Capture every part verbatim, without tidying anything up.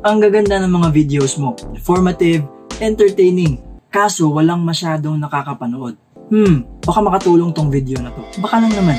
Ang gaganda ng mga videos mo, informative, entertaining, kaso walang masyadong nakakapanood. Hmm, baka makatulong tong video na to. Baka lang naman.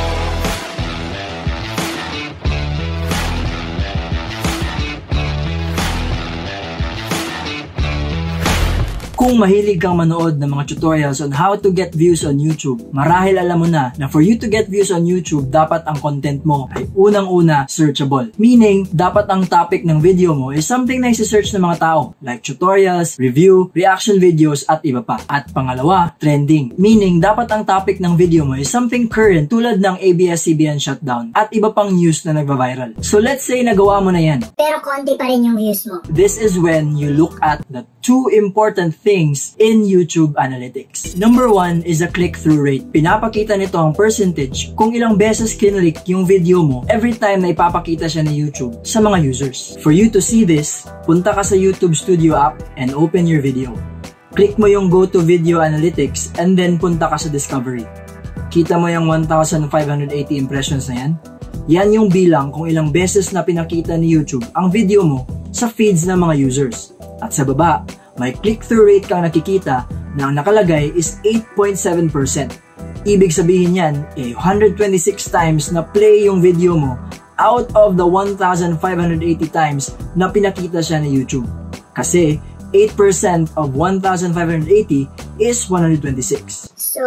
Kung mahilig kang manood ng mga tutorials on how to get views on YouTube, marahil alam mo na na for you to get views on YouTube, dapat ang content mo ay unang-una searchable. Meaning, dapat ang topic ng video mo is something na isi-search ng mga tao, like tutorials, review, reaction videos, at iba pa. At pangalawa, trending. Meaning, dapat ang topic ng video mo is something current tulad ng A B S C B N shutdown at iba pang news na nagva-viral. So let's say nagawa mo na yan, pero konti pa rin yung views mo. This is when you look at the two important things in YouTube Analytics. Number one is a click-through rate. Pinapakita nito ang percentage kung ilang beses kinlik yung video mo every time na ipapakita siya ni YouTube sa mga users. For you to see this, punta ka sa YouTube Studio app and open your video. Click mo yung Go to Video Analytics and then punta ka sa Discovery. Kita mo yung one thousand five hundred eighty impressions na yan? Yan yung bilang kung ilang beses na pinakita ni YouTube ang video mo sa feeds ng mga users. At sa baba, may click-through rate kang nakikita na ang nakalagay is eight point seven percent. Ibig sabihin yan, eh, one hundred twenty-six times na play yung video mo out of the one thousand five hundred eighty times na pinakita siya ni YouTube. Kasi eight percent of one thousand five hundred eighty is one hundred twenty-six. So,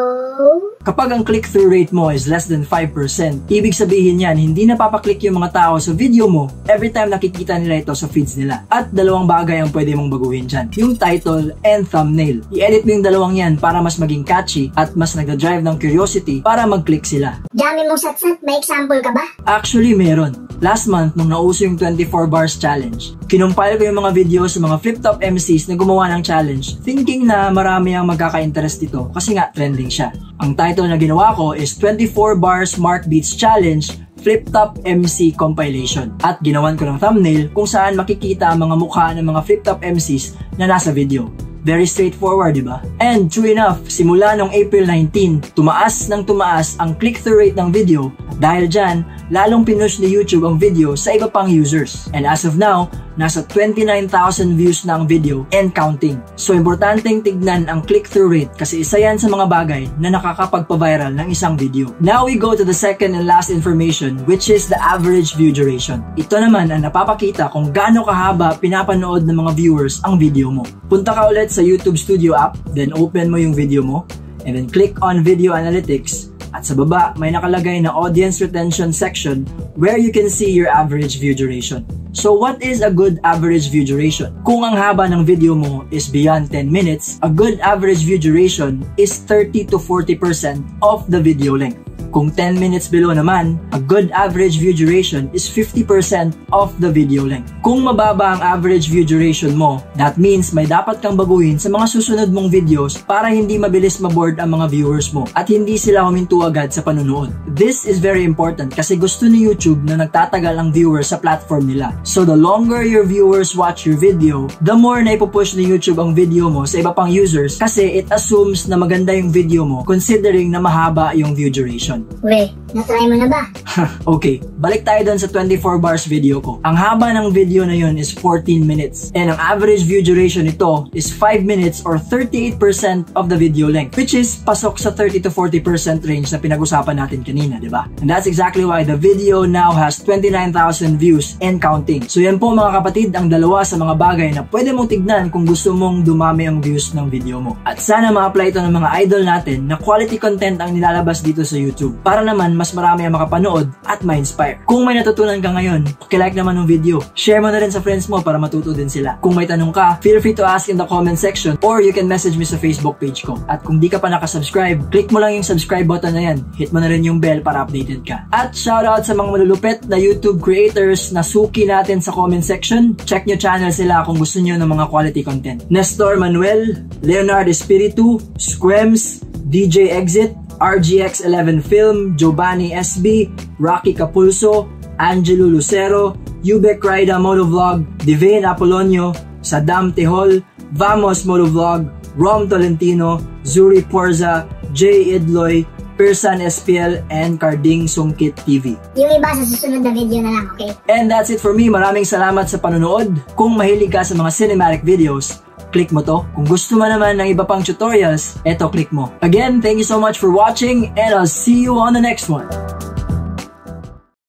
kapag ang click-through rate mo is less than five percent, ibig sabihin yan, hindi napapaklik yung mga tao sa video mo every time nakikita nila ito sa feeds nila. At dalawang bagay ang pwede mong baguhin dyan, yung title and thumbnail. I-edit mo yung dalawang yan para mas maging catchy at mas nagda-drive ng curiosity para mag-click sila. Dami mong satsat, may example ka ba? Actually, meron. Last month, nung nauso yung twenty-four bars challenge, kinumpile ko yung mga videos sa mga flip-top M Cs na gumawa ng challenge, thinking na marami ang magkaka-interest dito kasi nga trending siya. Ang title na ginawa ko is twenty-four bars Smart Beats Challenge Flip-Top M C Compilation. At ginawan ko ng thumbnail kung saan makikita ang mga mukha ng mga flip-top M Cs na nasa video. Very straightforward, di ba? And true enough, simula noong April nineteen, tumaas ng tumaas ang click-through rate ng video. Dahil dyan, lalong pinush ni YouTube ang video sa iba pang users. And as of now, nasa twenty-nine thousand views na ang video and counting. So, importanteng tignan ang click-through rate kasi isa yan sa mga bagay na nakakapagpa-viral ng isang video. Now we go to the second and last information, which is the average view duration. Ito naman ang napapakita kung gaano kahaba pinapanood ng mga viewers ang video mo. Punta ka ulit sa YouTube Studio app, then open mo yung video mo, and then click on Video Analytics. At sa baba, may nakalagay na Audience Retention section where you can see your average view duration. So what is a good average view duration? Kung ang haba ng video mo is beyond ten minutes, a good average view duration is thirty to forty percent of the video length. Kung ten minutes below naman, a good average view duration is fifty percent of the video length. Kung mababa ang average view duration mo, that means may dapat kang baguhin sa mga susunod mong videos para hindi mabilis maboard ang mga viewers mo at hindi sila huminto agad sa panunood. This is very important kasi gusto ni YouTube na nagtatagal ang viewers sa platform nila. So the longer your viewers watch your video, the more na ipupush ni YouTube ang video mo sa iba pang users kasi it assumes na maganda yung video mo considering na mahaba yung view duration. We, na-try mo na ba? Okay, balik tayo dun sa twenty-four bars video ko. Ang haba ng video na yun is fourteen minutes. And ang average view duration nito is five minutes or thirty-eight percent of the video length, which is pasok sa thirty to forty percent range na pinag-usapan natin kanina, di ba? And that's exactly why the video now has twenty-nine thousand views and counting. So yan po mga kapatid, ang dalawa sa mga bagay na pwede mong tignan kung gusto mong dumami ang views ng video mo. At sana ma-apply ito ng mga idol natin na quality content ang nilalabas dito sa YouTube, para naman mas marami ang makapanood at ma-inspire. Kung may natutunan ka ngayon, pakilike naman ng video. Share mo na rin sa friends mo para matuto din sila. Kung may tanong ka, feel free to ask in the comment section or you can message me sa Facebook page ko. At kung di ka pa nakasubscribe, click mo lang yung subscribe button na yan. Hit mo na rin yung bell para updated ka. At shoutout sa mga malulupet na YouTube creators na suki natin sa comment section. Check nyo channel sila kung gusto nyo ng mga quality content. Nestor Manuel, Leonard Espiritu, Squems, D J Exit, R G X eleven Film, Giovanni S B, Rocky Capulso, Angelo Lucero, Ubek Raida Motovlog, Divine Apolonio, Saddam Tehol, Vamos Motovlog, Rom Tolentino, Zuri Porza, Jay Idloy, Pirsan S P L, and Carding Sungkit T V. Yung iba sa susunod na video na lang, okay? And that's it for me. Maraming salamat sa panonood. Kung mahilig ka sa mga cinematic videos, click mo to. Kung gusto mo naman ng iba pang tutorials, eto click mo. Again, thank you so much for watching and I'll see you on the next one.